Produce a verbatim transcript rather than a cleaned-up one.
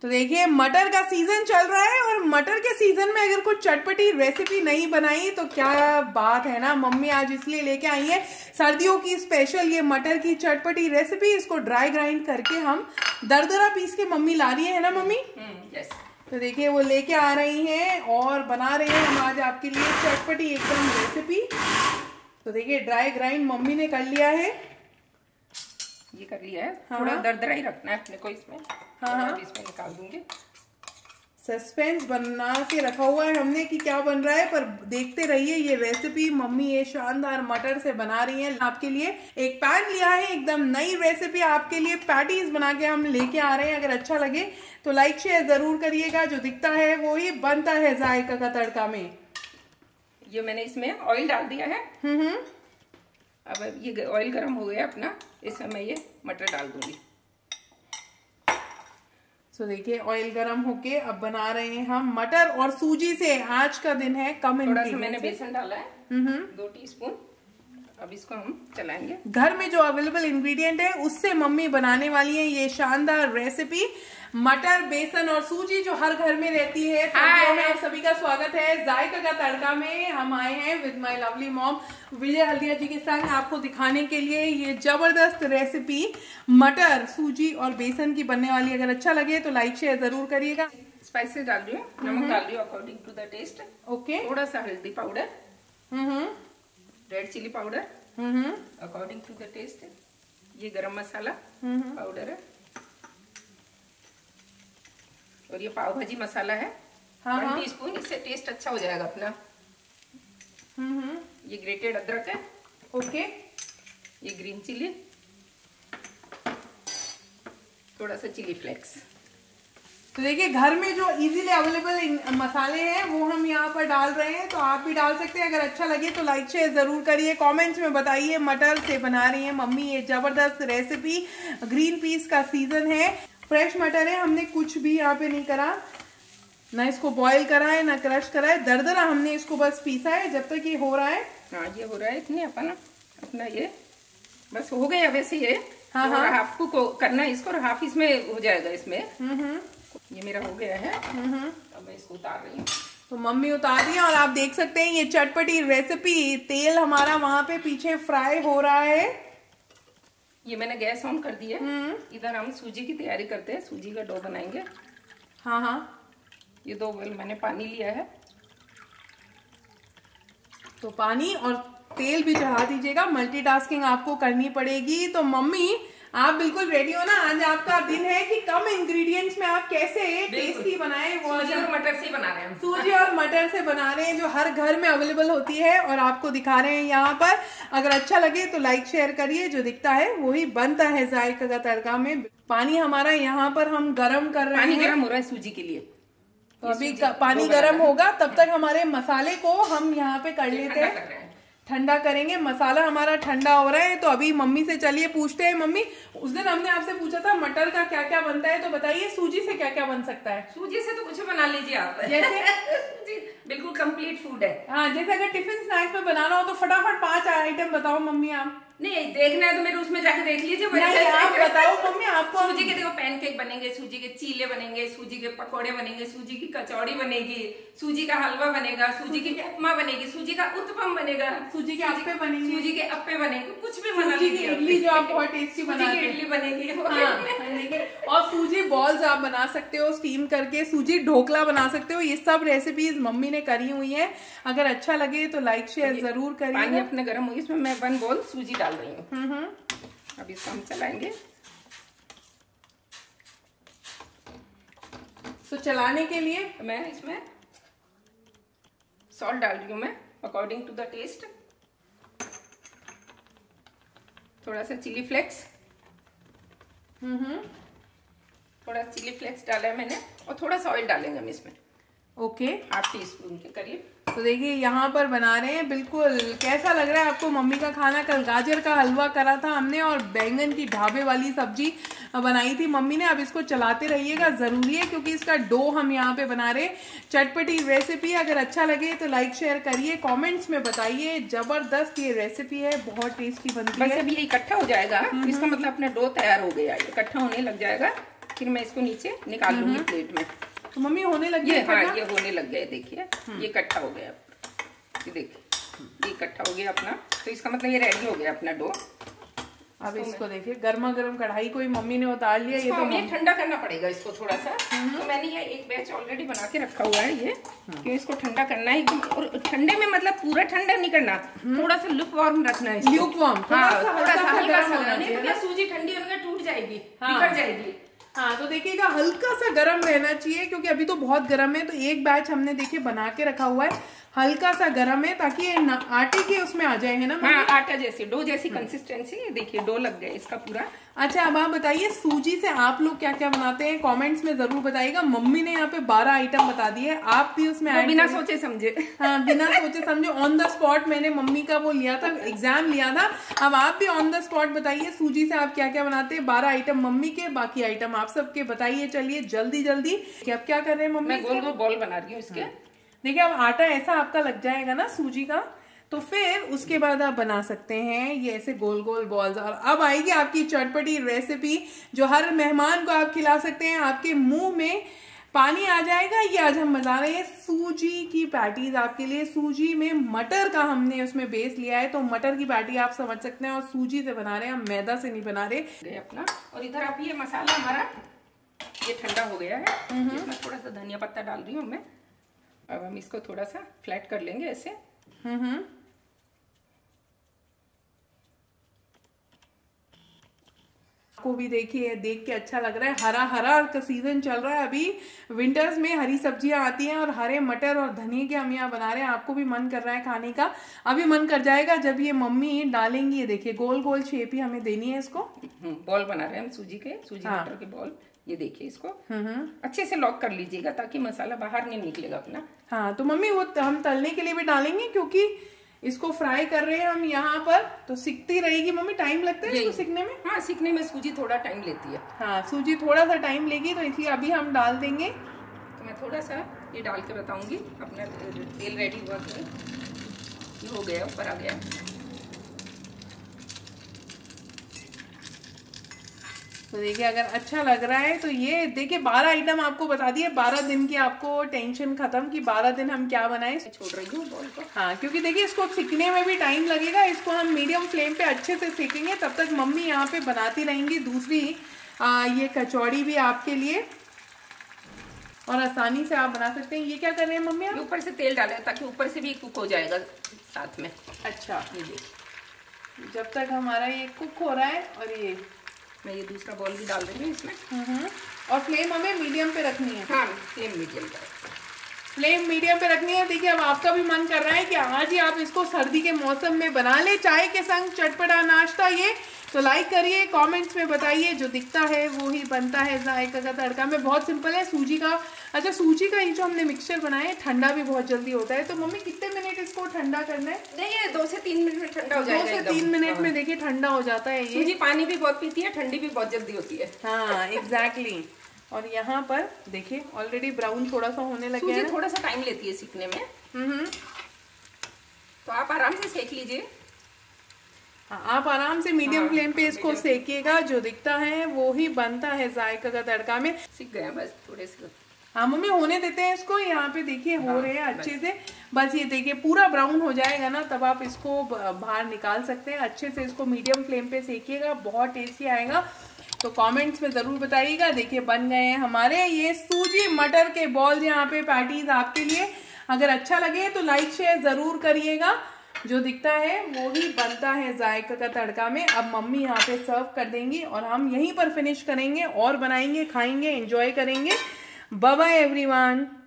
तो देखिए मटर का सीजन चल रहा है और मटर के सीजन में अगर कुछ चटपटी रेसिपी नहीं बनाई तो क्या बात है ना। मम्मी आज इसलिए लेके आई है सर्दियों की स्पेशल ये मटर की चटपटी रेसिपी। इसको ड्राई ग्राइंड करके हम दरदरा पीस के मम्मी ला रही है ना मम्मी? यस। तो देखिए वो लेके आ रही हैं और बना रहे हैं हम आज आपके लिए चटपटी एकदम रेसिपी। तो देखिए ड्राई ग्राइंड मम्मी ने कर लिया है, ये कर लिया है। हाँ, थोड़ा दरदरा ही रखना है अपने को इसमें। हाँ हाँ इसमें निकाल दूंगी। सस्पेंस बना के रखा हुआ है हमने कि क्या बन रहा है, पर देखते रहिए ये रेसिपी मम्मी ये शानदार मटर से बना रही हैं आपके लिए। एक पैन लिया है, एकदम नई रेसिपी आपके लिए पैटीज बना के हम लेके आ रहे हैं। अगर अच्छा लगे तो लाइक शेयर जरूर करिएगा। जो दिखता है वो ही बनता है जायका का तड़का में। ये मैंने इसमें ऑयल डाल दिया है। हम्म हम्म अब ये ऑयल गर्म हो गया अपना, इसमें मैं ये मटर डाल दूंगी। तो देखिए ऑयल गरम होके अब बना रहे हैं हम मटर और सूजी से। आज का दिन है कम थोड़ा सा मैंने बेसन डाला है, हम्म दो टीस्पून। अब इसको हम चलाएंगे। घर में जो अवेलेबल इंग्रेडिएंट है उससे मम्मी बनाने वाली है ये शानदार रेसिपी। मटर, बेसन और सूजी जो हर घर में रहती है। सर्दियों में आप सभी का स्वागत है जायका का तड़का में। हम आए हैं with my lovely mom Vijay Haldiya ji के संग आपको दिखाने के लिए ये जबरदस्त रेसिपी मटर, सूजी और बेसन की बनने वाली। अगर अच्छा लगे तो लाइक शेयर जरूर करिएगा। स्पाइसेस डाल रही हूँ, नमक डाल रही हूँ according to the taste. Okay. थोड़ा सा हल्दी powder, hmm red chilli powder hmm according to the taste. ये गरम मसाला पाउडर है और ये पाव भाजी मसाला है हाँ, वन हाँ। टीस्पून। इससे टेस्ट अच्छा हो जाएगा अपना। हम्म ये ग्रेटेड अदरक है। ओके। ये ग्रीन चिली, थोड़ा सा चिली फ्लेक्स। तो देखिए घर में जो इजीली अवेलेबल मसाले हैं वो हम यहाँ पर डाल रहे हैं, तो आप भी डाल सकते हैं। अगर अच्छा लगे तो लाइक शेयर जरूर करिए, कमेंट्स में बताइए। मटर से बना रही है मम्मी ये जबरदस्त रेसिपी। ग्रीन पीस का सीजन है, फ्रेश मटर है, हमने कुछ भी यहाँ पे नहीं करा, ना इसको बॉईल करा है ना क्रश करा है। दरदरा हमने इसको बस पीसा है। जब तक ये हो रहा है, हाँ ये हो रहा है इतने अपन अपना ये बस हो गया वैसे ये। हाँ और हाँ हाफ को करना है इसको और हाफ इसमें हो जाएगा इसमें। हम्म ये मेरा हो गया है। हम्म अब मैं इसको उतार रही हूँ। तो मम्मी उतार दी और आप देख सकते हैं ये चटपटी रेसिपी। तेल हमारा वहां पे पीछे फ्राई हो रहा है। ये मैंने गैस ऑन कर दी है। इधर हम सूजी की तैयारी करते हैं, सूजी का डो बनाएंगे। हाँ हाँ ये दो बोल मैंने पानी लिया है, तो पानी और तेल भी चढ़ा दीजिएगा। मल्टीटास्किंग आपको करनी पड़ेगी। तो मम्मी आप बिल्कुल रेडी हो ना? आज आपका दिन है कि कम इंग्रेडिएंट्स में आप कैसे टेस्टी बनाएं। वो सूजी और मटर से बना रहे हैं हम। सूजी और मटर से बना रहे हैं जो हर घर में अवेलेबल होती है और आपको दिखा रहे हैं यहाँ पर। अगर अच्छा लगे तो लाइक शेयर करिए। जो दिखता है वही बनता है जायका का तड़का में। पानी हमारा यहाँ पर हम गरम कर रहे हैं। पानी गरम हो रहा है सूजी के लिए। तो अभी पानी गरम होगा, तब तक हमारे मसाले को हम यहाँ पे कर लेते हैं, ठंडा करेंगे। मसाला हमारा ठंडा हो रहा है तो अभी मम्मी से चलिए पूछते हैं। मम्मी उस दिन हमने आपसे पूछा था मटर का क्या क्या बनता है, तो बताइए सूजी से क्या क्या बन सकता है? सूजी से तो कुछ बना लीजिए आप, जैसे बिल्कुल कंप्लीट फूड है। हाँ, जैसे अगर टिफिन स्नैक्स में बनाना हो तो फटाफट पांच आइटम बताओ मम्मी आप। नहीं देखना है तो मेरे उसमें जाके देख लीजिए। नहीं, आप बताओ मम्मी आपको। सूजी के देखो पैनकेक बनेंगे, सूजी के चीले बनेंगे, सूजी के पकोड़े बनेंगे, सूजी की कचौड़ी बनेगी, सूजी का हलवा बनेगा, सूजी की उपमा बनेगी, सूजी का उत्पम बनेगा, सूजी के अप्पे बनेंगे, सूजी के अप्पे बनेंगे, कुछ भी बना लीजिए। इडली जो आप बहुत टेस्टी बनाते हैं, इडली बनेगी। हाँ, और सूजी बॉल्स आप बना सकते हो स्टीम करके, सूजी ढोकला बना सकते हो। ये सब रेसिपीज मम्मी ने करी हुई है। अगर अच्छा लगे तो लाइक शेयर जरूर करिए। पानी अपने गर्म हुई, इसमें मैं वन बोल सूजी डाल रही हूँ। अब इसको हम चलाएंगे। तो चलाने के लिए मैं इसमें सॉल्ट डाल रही हूँ मैं अकॉर्डिंग टू द टेस्ट। थोड़ा सा चिली फ्लेक्स, हम्म थोड़ा चिली फ्लेक्स डाला है मैंने और थोड़ा सा ऑयल डालेंगे हम इसमें। ओके, हाफ टी स्पून के करीब। तो देखिए यहाँ पर बना रहे हैं। बिल्कुल कैसा लग रहा है आपको मम्मी का खाना? कल गाजर का हलवा करा था हमने और बैंगन की ढाबे वाली सब्जी बनाई थी मम्मी ने। अब इसको चलाते रहिएगा, जरूरी है क्योंकि इसका डो हम यहाँ पे बना रहे हैं। चटपटी रेसिपी। अगर अच्छा लगे तो लाइक शेयर करिए, कमेंट्स में बताइए। जबरदस्त ये रेसिपी है, बहुत टेस्टी बनती है। बस अभी ये इकट्ठा हो जाएगा, इसका मतलब अपना डो तैयार हो गया। इकट्ठा होने लग जाएगा, फिर मैं इसको नीचे निकाल लूंगी प्लेट में। तो मम्मी होने लग ये गया, हाँ ये होने लग गया, देखिए ये इकट्ठा हो गया, ये देखिए ये इकट्ठा हो गया अपना। तो इसका मतलब ये रेडी हो गया अपना डो। अब इसको देखिए गर्मा गर्म कढ़ाई को मम्मी ने उतार लिया। ये तो हमें ठंडा करना पड़ेगा इसको थोड़ा सा। तो मैंने ये एक बैच ऑलरेडी बना के रखा हुआ है ये, क्योंकि इसको ठंडा करना है एकदम। और ठंडे में मतलब पूरा ठंडा नहीं करना, थोड़ा सा लुक वार्म रखना है इसको। लुक वार्म, हाँ, थोड़ा सा हल्का सा, नहीं तो सूजी ठंडी होने टूट जाएगी, बिगड़ जाएगी। हाँ तो देखिएगा हल्का सा गर्म रहना चाहिए, क्योंकि अभी तो बहुत गर्म है। तो एक बैच हमने देखिए बना के रखा हुआ है, हल्का सा गर्म है ताकि ये आटे के उसमें आ जाए, है ना? हाँ, आटा जैसे डो जैसी कंसिस्टेंसी। ये देखिए डो लग गया इसका पूरा। अच्छा अब आप बताइए सूजी से आप लोग क्या क्या बनाते हैं, कमेंट्स में जरूर बताइएगा। मम्मी ने यहाँ पे बारह आइटम बता दिए, आप भी उसमें तो बिना सोचे समझे। हाँ बिना सोचे समझे ऑन द स्पॉट मैंने मम्मी का वो लिया था, एग्जाम लिया था। अब आप भी ऑन द स्पॉट बताइए सूजी से आप क्या क्या बनाते हैं। बारह आइटम मम्मी के, बाकी आइटम आप सबके बताइए। चलिए जल्दी जल्दी अब क्या कर रहे हैं मम्मी? मैं गोल गोल बॉल बना रही हूँ इसके। देखिए अब आटा ऐसा आपका लग जाएगा ना सूजी का, तो फिर उसके बाद आप बना सकते हैं ये ऐसे गोल गोल बॉल्स। और अब आएगी आपकी चटपटी रेसिपी जो हर मेहमान को आप खिला सकते हैं, आपके मुंह में पानी आ जाएगा। ये आज हम बना रहे हैं सूजी की पैटीज आपके लिए। सूजी में मटर का हमने उसमें बेस लिया है, तो मटर की पैटी आप समझ सकते हैं। और सूजी से बना रहे हैं, हम मैदा से नहीं बना रहे अपना। और इधर आप ये मसाला हमारा ये ठंडा हो गया है, इसमें थोड़ा सा धनिया पत्ता डाल रही हूँ मैं। अब हम इसको थोड़ा सा फ्लैट कर लेंगे ऐसे। हम्म को भी देखिए देख के अच्छा लग रहा है। हरा हरा का सीजन चल रहा है अभी, विंटर्स में हरी सब्जियां आती हैं और हरे मटर और धनिया के हम यहाँ बना रहे हैं। आपको भी मन कर रहा है खाने का, अभी मन कर जाएगा जब ये मम्मी डालेंगी। ये देखिए गोल गोल शेप ही हमें देनी है इसको। बॉल बना रहे हैं हम सूजी के, सूजी हाँ। मटर के बॉल। ये देखिए इसको अच्छे से लॉक कर लीजिएगा ताकि मसाला बाहर नहीं निकलेगा अपना। हाँ तो मम्मी वो हम तलने के लिए भी डालेंगे, क्योंकि इसको फ्राई कर रहे हैं हम यहाँ पर, तो सिकती रहेगी। मम्मी टाइम लगता है इसको सिकने में? हाँ सिकने में सूजी थोड़ा टाइम लेती है। हाँ सूजी थोड़ा सा टाइम लेगी, तो इसलिए अभी हम डाल देंगे। तो मैं थोड़ा सा ये डाल के बताऊंगी। अपना तेल रेडी हुआ है, ये हो गया, ऊपर आ गया। तो देखिए अगर अच्छा लग रहा है तो ये देखिए बारह आइटम आपको बता दिए। बारह दिन की आपको टेंशन खत्म कि बारह दिन हम क्या बनाएं। छोड़ रही हूँ बॉल को। हाँ क्योंकि देखिए इसको सीखने में भी टाइम लगेगा। इसको हम मीडियम फ्लेम पे अच्छे से सीखेंगे, तब तक मम्मी यहाँ पे बनाती रहेंगी दूसरी आ, ये कचौड़ी भी आपके लिए, और आसानी से आप बना सकते हैं। ये क्या कर रहे हैं मम्मी? ऊपर से तेल डाले ताकि ऊपर से भी कुक हो जाएगा साथ में। अच्छा जब तक हमारा ये कुक हो रहा है, और ये मैं ये दूसरा बॉल भी डाल रही हूँ इसमें। और फ्लेम हमें मीडियम पे रखनी है। हाँ फ्लेम मीडियम पे फ्लेम मीडियम पे रखनी है। देखिए अब आपका भी मन कर रहा है कि आज ही आप इसको सर्दी के मौसम में बना ले, चाय के संग चटपटा नाश्ता ये। तो लाइक करिए, कमेंट्स में बताइए, जो दिखता है वो ही बनता है जायका का तड़का में। बहुत सिंपल है सूजी का। अच्छा सूजी का ये जो हमने मिक्सचर बनाया है ठंडा भी बहुत जल्दी होता है। तो मम्मी कितने मिनट इसको ठंडा करना है? नहीं दो से तीन मिनट में ठंडा हो जाएगा। दो से तीन मिनट में देखिए ठंडा हो जाता है ये। सूजी पानी भी बहुत पीती है, ठंडी भी बहुत जल्दी होती है। हाँ एग्जैक्टली। और यहाँ पर देखिए ऑलरेडी ब्राउन थोड़ा सा होने लग गया है। थोड़ा सा टाइम लेती है सीखने में। हम्म तो आप आराम से सेक लीजिए। हाँ आप आराम से मीडियम हाँ, फ्लेम पे इसको सेकिएगा। जो दिखता है वो ही बनता है जायका का तड़का में। सीख गए बस थोड़े से। हाँ मम्मी होने देते हैं इसको। यहाँ पे देखिए हो हाँ, रहे हैं अच्छे से। बस ये देखिए पूरा ब्राउन हो जाएगा ना, तब आप इसको बाहर निकाल सकते हैं। अच्छे से इसको मीडियम फ्लेम पे सेकिएगा, बहुत टेस्टी आएगा। तो कमेंट्स में जरूर बताइएगा। देखिए बन गए हैं हमारे ये सूजी मटर के बॉल यहाँ पे पैटीज आपके लिए। अगर अच्छा लगे तो लाइक शेयर जरूर करिएगा। जो दिखता है वो ही बनता है जायका का तड़का में। अब मम्मी यहाँ पे सर्व कर देंगी और हम यहीं पर फिनिश करेंगे और बनाएंगे, खाएंगे, एंजॉय करेंगे। Bye bye everyone.